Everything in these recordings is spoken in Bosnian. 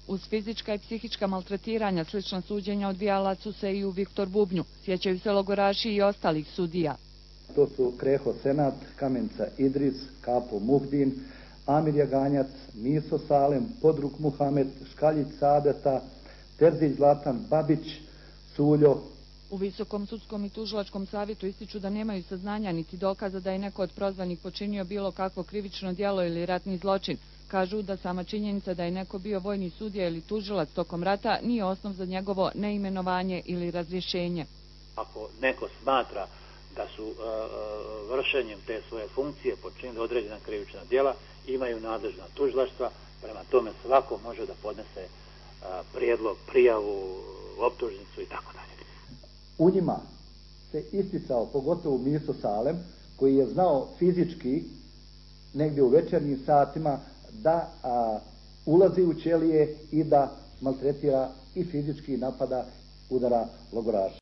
Uz fizička i psihička maltretiranja slična suđenja odvijala su se i u Viktor Bubnju. Sjećaju se logoraši i ostalih sudija. To su Kreho Senat, Kamenica Idris, Kapo Muhdin, Amir Jaganjac, Miso Salem, Podruk Muhamed, Škaljić Sadeta, Terzić Zlatan, Babić, Suljo. U Visokom sudskom i tužilačkom savjetu ističu da nemaju saznanja niti dokaza da je neko od prozvanih počinio bilo kakvo krivično djelo ili ratni zločin. Kažu da sama činjenica da je neko bio vojni sudija ili tužilac tokom rata nije osnov za njegovo neimenovanje ili razrješenje. Ako neko smatra da su vršenjem te svoje funkcije počinili određena krivična djela, imaju nadležna tužilaštva, prema tome svako može da podnese prijedlog, prijavu, optužnicu i tako dalje. U njima se isticao pogotovo Miso Salem, koji je znao fizički negdje u večernjim satima da ulazi u ćelije i da maltretira i fizički napada, udara logoraša.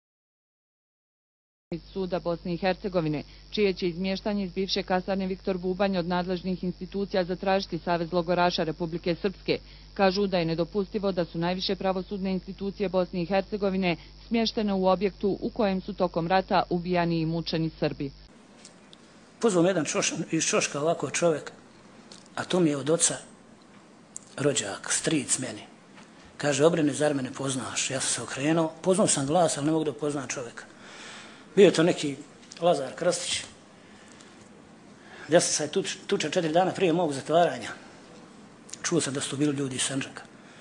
Suda Bosne i Hercegovine, čije će izmještanje iz bivše kasarne Viktor Bubanj od nadležnih institucija zatražiti Savez logoraša Republike Srpske. Kažu da je nedopustivo da su najviše pravosudne institucije Bosne i Hercegovine smještene u objektu u kojem su tokom rata ubijani i mučeni Srbi. Pozvao me jedan iz Čoška ovako čovjek, a to mi je od oca rođak, stric meni. Kaže, obrene, zar me ne poznaš? Ja sam se okrenuo, poznao sam glas, ali ne mogu da poznam čovjeka. Bio je to neki Lazar Krstić. Ja sam sad tuča 4 dana prije mog zatvaranja. Čuo sam da su to bili ljudi iz Sandžaka.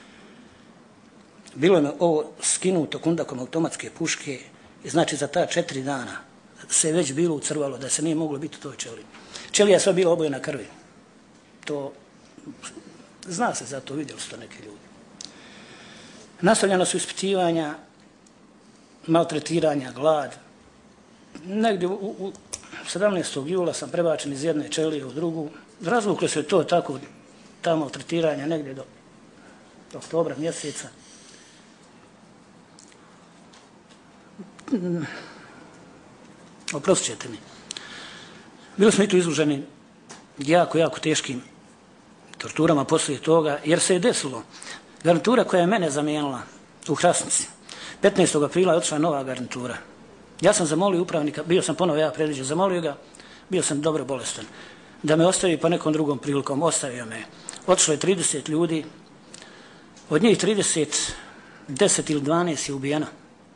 Bilo je ovo skinuto kundakom automatske puške i znači za ta 4 dana se već bilo ucrvalo da se nije moglo biti u toj ćeliji. Ćelija je sva bila obojena krvi. To zna se za to, vidjeli su to neki ljudi. Nastavljeno su ispitivanja, maltretiranja, glad. Negdje u 17. jula sam prebačen iz jedne ćelije u drugu. Razvuklo se to tako, ta maltretiranja negdje do oktobra mjeseca. Oprostit ćete mi. Bili smo i tu izloženi jako teškim torturama poslije toga, jer se je desilo. Garnitura koja je mene zamijenila u Hrasnici, 15. aprila je otišla nova garnitura. Ja sam zamolio upravnika, bio sam ponovo ja predviđen, zamolio ga, bio sam dobro bolestan, da me ostavi pa nekom drugom prilikom, ostavio me. Otišlo je 30 ljudi, od njih 30, 10 ili 12 je ubijeno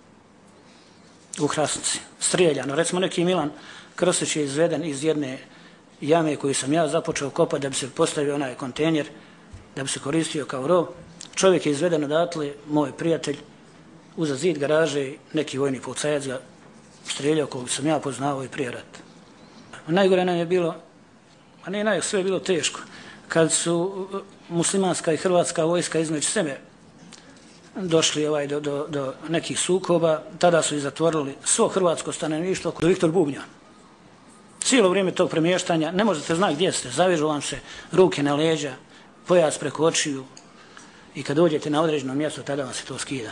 u Hrasnici, strijeljano. Recimo neki Milan Krstić je izveden iz jedne jame koju sam ja započeo kopati da bi se postavio onaj kontejner, da bi se koristio kao rov. Čovjek je izveden odatle, moj prijatelj, uza zid garaže, neki vojni policajac ga strijeljao kog sam ja poznao i prije rata. Najgore nam je bilo, a ne najgore, sve je bilo teško, kad su muslimanska i hrvatska vojska između sebe došli do nekih sukoba, tada su i zatvorili svo hrvatsko stanovništvo do Viktor Bubnja. Cijelo vrijeme tog premještanja, ne možete znati gdje ste, zavežu vam se ruke na leđa, pojas preko očiju i kad dođete na određeno mjesto, tada vam se to skida.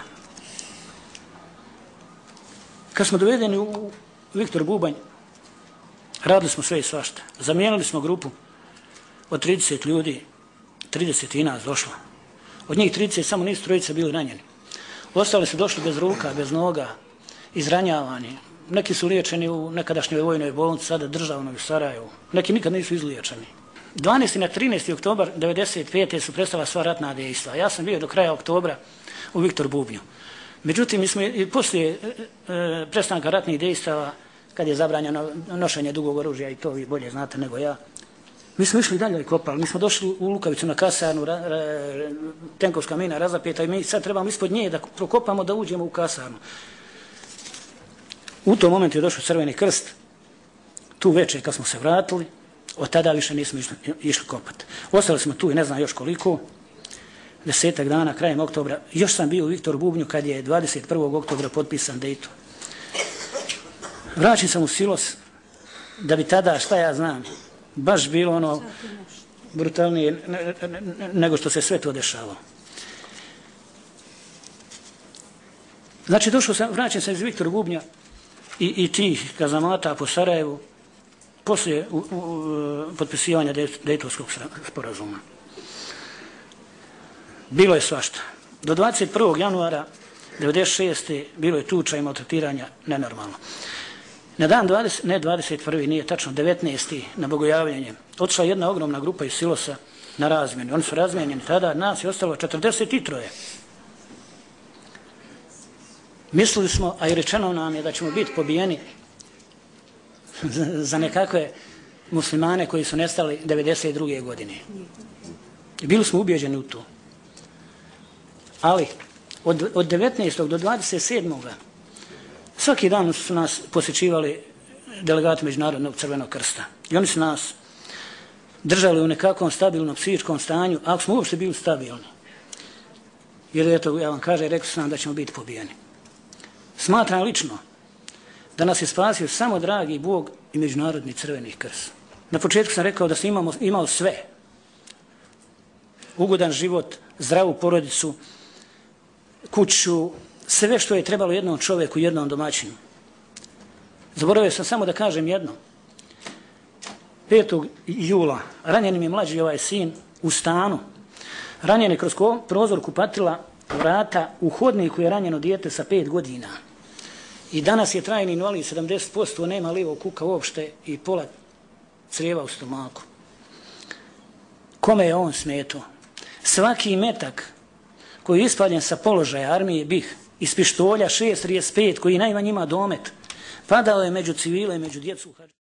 Kad smo dovedeni u Viktor Bubanj, radili smo sve i svašta. Zamijenili smo grupu od 30 ljudi, 30 i nas došlo. Od njih 30 samo nisu trojice bili ranjeni. Ostali su došli bez ruka, bez noga, izranjavani. Neki su liječeni u nekadašnjoj vojnoj bolnici, sada državnoj u Sarajevu. Neki nikad nisu izliječeni. 12. na 13. oktobar 1995. su prestala sva ratna dejstva. Ja sam bio do kraja oktobra u Viktor Bubnju. Međutim, mi smo i poslije prestanka ratnih dejstava, kad je zabranjeno nošenje dugog oružja, i to vi bolje znate nego ja, mi smo išli dalje i kopali. Mi smo došli u Lukavicu na kasarnu, tenkovska mina razapeta i mi sad trebamo ispod nje da prokopamo da uđemo u kasarnu. U tom momentu je došao Crveni krst, tu večer kad smo se vratili, od tada više nismo išli kopati. Ostali smo tu i ne znam još koliko, 10 dana, krajem oktobra. Još sam bio u Viktor Bubnju kad je 21. oktobra potpisan Dejton. Vraćen sam u Silos, da bi tada, šta ja znam, baš bilo ono brutalnije nego što se sve to dešavalo. Znači, vraćen sam iz Viktor Bubnja i tih kazamata po Sarajevu poslije potpisivanja Dejtonskog sporazuma. Bilo je svašta. Do 21. januara 1996. bilo je tuča i maltretiranja nenormalno. Na dan 21. nije tačno, 19. na bogojavljanje, otišla jedna ogromna grupa iz Silosa na razmjenu. Oni su razmijenjeni tada, nas je ostalo 43. Mislili smo, a i rečeno nam je da ćemo biti pobijeni za nekakve muslimane koji su nestali 1992. godine. Bili smo ubijeđeni u to. Ali od 19. do 27. svaki dan su nas posjećivali delegati Međunarodnog Crvenog krsta. I oni su nas držali u nekakvom stabilnom psihičkom stanju, ako smo uopšte bili stabilni. Jer eto, ja vam kažem, rekli su nam da ćemo biti pobijeni. Smatram lično da nas je spasio samo dragi Bog i Međunarodni Crveni krst. Na početku sam rekao da sam imao sve. Ugodan život, zdravu porodicu, kuću, sve što je trebalo jednom čovjeku, jednom domaćinu. Zaboravio sam samo da kažem jedno. 5. jula ranjen mi je mlađi sin u stanu. Ranjen je kroz prozor kupatila vrata, u hodniku je ranjeno dijete sa 5 godina. I danas je trajni invalid 70%, nema lijevog kuka uopšte i pola crijeva u stomaku. Kome je on smetao? Svaki metak koji je ispaljen sa položaja armije BiH iz pištolja 6.35 koji najmanje ima domet, padao je među civile i među djecu.